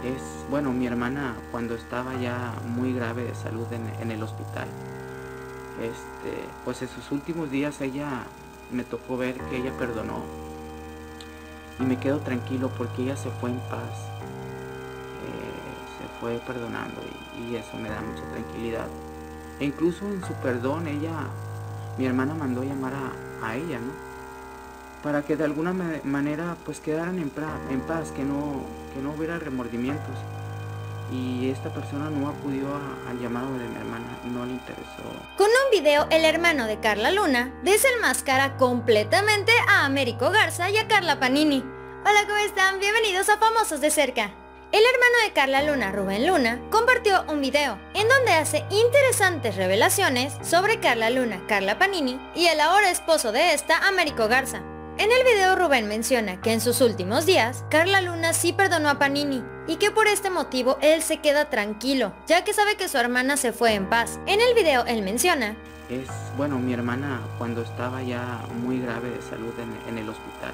Bueno, mi hermana cuando estaba ya muy grave de salud en el hospital, pues en sus últimos días ella me tocó ver que ella perdonó y me quedo tranquilo porque ella se fue en paz, se fue perdonando y eso me da mucha tranquilidad. E incluso en su perdón mi hermana mandó llamar a ella, ¿no? Para que de alguna manera pues quedaran en paz, que no hubiera remordimientos. Y esta persona no acudió al llamado de mi hermana, no le interesó. Con un video, el hermano de Carla Luna desenmascara completamente a Américo Garza y a Carla Panini. Hola, ¿cómo están? Bienvenidos a Famosos de Cerca. El hermano de Carla Luna, Rubén Luna, compartió un video en donde hace interesantes revelaciones sobre Carla Luna, Carla Panini y el ahora esposo de esta, Américo Garza. En el video Rubén menciona que en sus últimos días, Carla Luna sí perdonó a Panini y que por este motivo él se queda tranquilo, ya que sabe que su hermana se fue en paz. En el video él menciona: Bueno, mi hermana cuando estaba ya muy grave de salud en el hospital,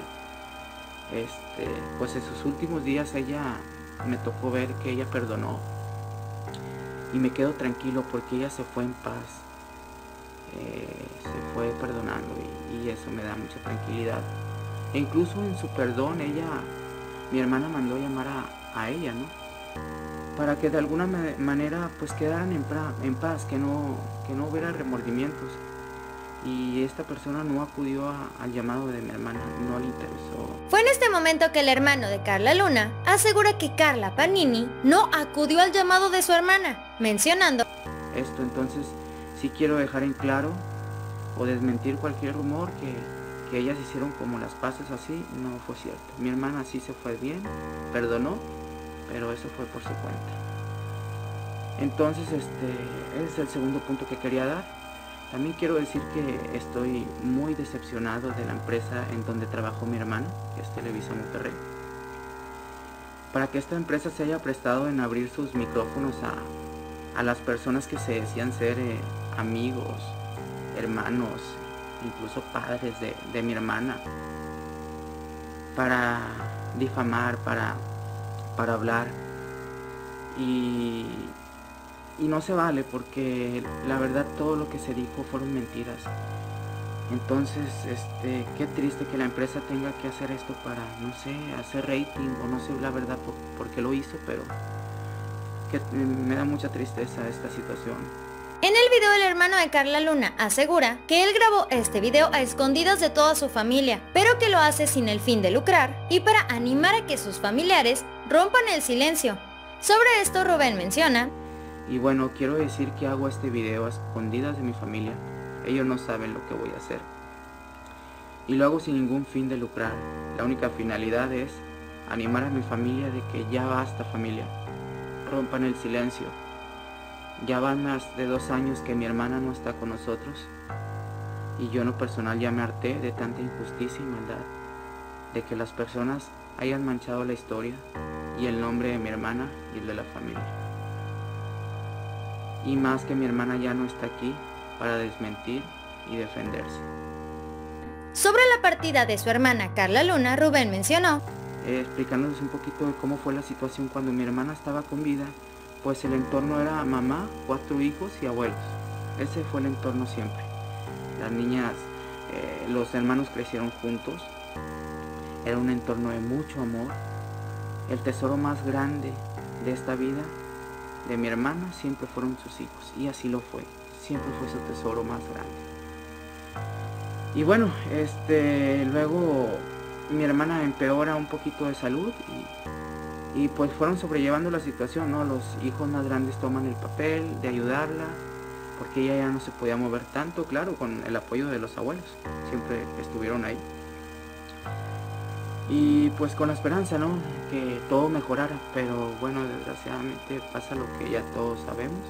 pues en sus últimos días ella me tocó ver que ella perdonó y me quedo tranquilo porque ella se fue en paz, se fue perdonando y eso me da mucha tranquilidad. E incluso en su perdón mi hermana mandó llamar a ella, ¿no? Para que de alguna manera pues quedaran en paz, que no hubiera remordimientos. Y esta persona no acudió al llamado de mi hermana, no le interesó. Fue en este momento que el hermano de Carla Luna asegura que Carla Panini no acudió al llamado de su hermana, mencionando: Entonces sí quiero dejar en claro o desmentir cualquier rumor que ellas hicieron como las paces así, no fue cierto. Mi hermana sí se fue bien, perdonó, pero eso fue por su cuenta. Entonces ese es el segundo punto que quería dar. También quiero decir que estoy muy decepcionado de la empresa en donde trabajó mi hermana, que es Televisa Monterrey. Para que esta empresa se haya prestado en abrir sus micrófonos a las personas que se decían ser amigos, hermanos, incluso padres de mi hermana, para difamar, para hablar. Y no se vale porque la verdad todo lo que se dijo fueron mentiras. Entonces, qué triste que la empresa tenga que hacer esto para, no sé, hacer rating o no sé la verdad por qué lo hizo, pero que me da mucha tristeza esta situación. En el video el hermano de Carla Luna asegura que él grabó este video a escondidas de toda su familia, pero que lo hace sin el fin de lucrar y para animar a que sus familiares rompan el silencio. Sobre esto Rubén menciona: y bueno, quiero decir que hago este video a escondidas de mi familia. Ellos no saben lo que voy a hacer. Y lo hago sin ningún fin de lucrar. La única finalidad es animar a mi familia de que ya basta, familia. Rompan el silencio. Ya van más de 2 años que mi hermana no está con nosotros. Y yo en lo personal ya me harté de tanta injusticia y maldad. De que las personas hayan manchado la historia y el nombre de mi hermana y el de la familia. Y más que mi hermana ya no está aquí para desmentir y defenderse. Sobre la partida de su hermana Carla Luna, Rubén mencionó: explicándoles un poquito de cómo fue la situación cuando mi hermana estaba con vida. Pues el entorno era mamá, 4 hijos y abuelos. Ese fue el entorno siempre. Las niñas, los hermanos crecieron juntos. Era un entorno de mucho amor. El tesoro más grande de esta vida de mi hermana siempre fueron sus hijos, y así lo fue, siempre fue su tesoro más grande. Y bueno, luego mi hermana empeora un poquito de salud y pues fueron sobrellevando la situación, ¿no? Los hijos más grandes toman el papel de ayudarla, porque ella ya no se podía mover tanto, claro, con el apoyo de los abuelos, siempre estuvieron ahí. Y pues con la esperanza, ¿no?, que todo mejorara, pero bueno, desgraciadamente pasa lo que ya todos sabemos.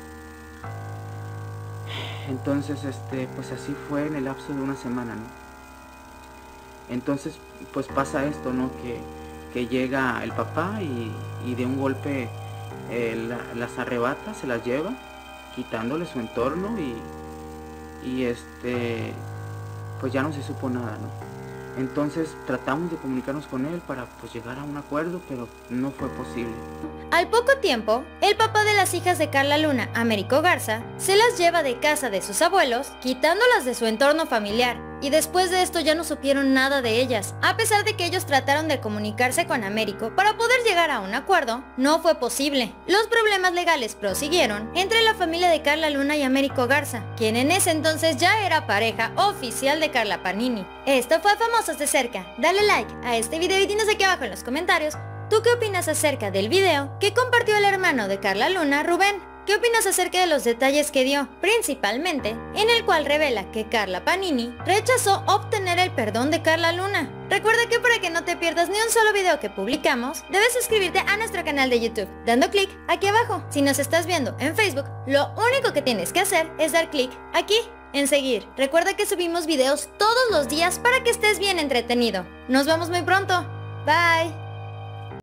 Entonces, pues así fue en el lapso de una semana, ¿no? Entonces, pues pasa esto, ¿no?, que llega el papá y de un golpe las arrebata, se las lleva, quitándole su entorno y pues ya no se supo nada, ¿no? Entonces tratamos de comunicarnos con él para pues llegar a un acuerdo, pero no fue posible. Al poco tiempo, el papá de las hijas de Carla Luna, Américo Garza, se las lleva de casa de sus abuelos, quitándolas de su entorno familiar, y después de esto ya no supieron nada de ellas. A pesar de que ellos trataron de comunicarse con Américo para poder llegar a un acuerdo, no fue posible. Los problemas legales prosiguieron entre la familia de Carla Luna y Américo Garza, quien en ese entonces ya era pareja oficial de Carla Panini. Esto fue Famosos de Cerca. Dale like a este video y dinos aquí abajo en los comentarios ¿tú qué opinas acerca del video que compartió el hermano de Carla Luna, Rubén? ¿Qué opinas acerca de los detalles que dio? Principalmente, en el cual revela que Carla Panini rechazó obtener el perdón de Carla Luna. Recuerda que para que no te pierdas ni un solo video que publicamos, debes suscribirte a nuestro canal de YouTube, dando clic aquí abajo. Si nos estás viendo en Facebook, lo único que tienes que hacer es dar clic aquí en seguir. Recuerda que subimos videos todos los días para que estés bien entretenido. Nos vemos muy pronto. Bye.